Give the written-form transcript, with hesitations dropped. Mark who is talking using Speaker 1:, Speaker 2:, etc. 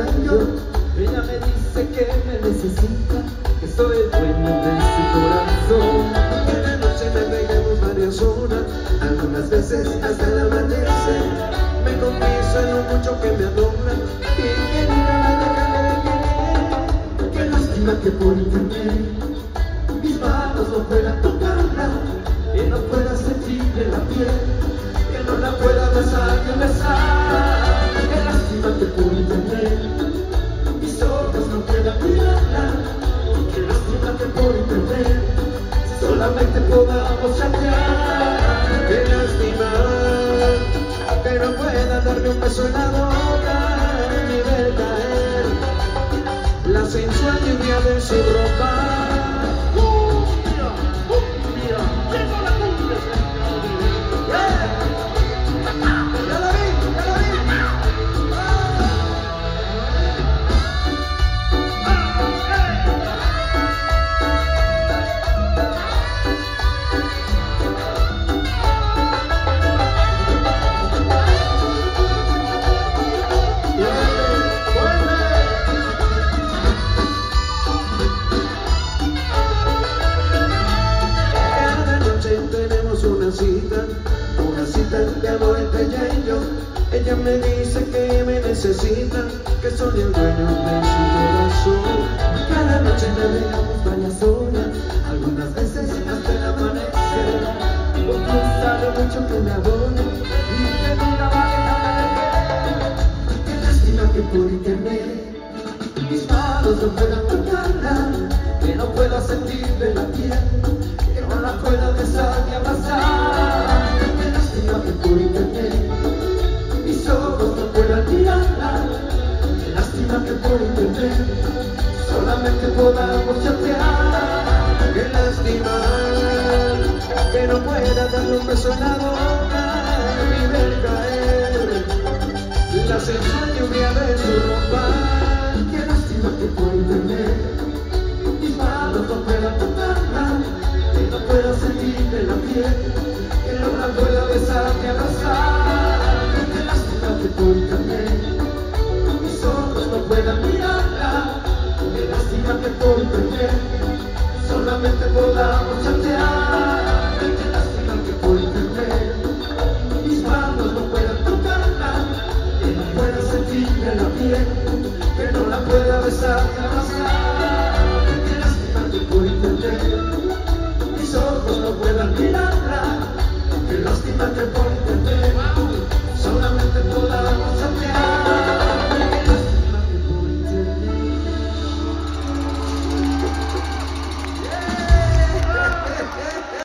Speaker 1: sueño. Ella me dice que me necesita, que soy el dueño de su corazón. En la noche navegamos varias horas, algunas veces hasta el amanecer. Me confiesa lo mucho que me adora y que nunca me dejaré de querer. Qué lástima que por internet mis manos no puedan tocarla, que no pueda sentirle la piel, que no la pueda besar y besar. Qué lástima que por internet mis ojos no puedan mirarla. Qué lástima que por internet solamente podamos chatear. Qué lástima que no pueda darme un beso en la boca ni ver caer la sensual lluvia de su ropa. Una cita de amor entre ella y yo. Ella me dice que me necesita, que soy el dueño de su corazón. Cada noche navegamos varias horas, algunas veces hasta el amanecer. Porque sabe mucho que me adora y que nunca va a dejar de querer. Qué lástima que por internet mis manos no puedan tocarla, que no pueda sentirle la piel, que no la pueda besar ni abrazar. Qué lástima que por internet mis ojos no puedan mirarla. Qué lástima que por internet solamente podamos chatear. Qué lástima que no pueda darle un beso en la boca ni ver caer la sensual lluvia de su ropa. Qué lástima que por internet mis manos no puedan tocarla, que no pueda sentirle la piel, que no la pueda besar ni abrazar. Qué lástima que por internet mis ojos no puedan mirarla. Qué lástima que por internet solamente podamos chatear. Qué lástima que por internet mis manos no puedan tocarla, que no pueda sentirle la piel, que no la pueda besar ni abrazar.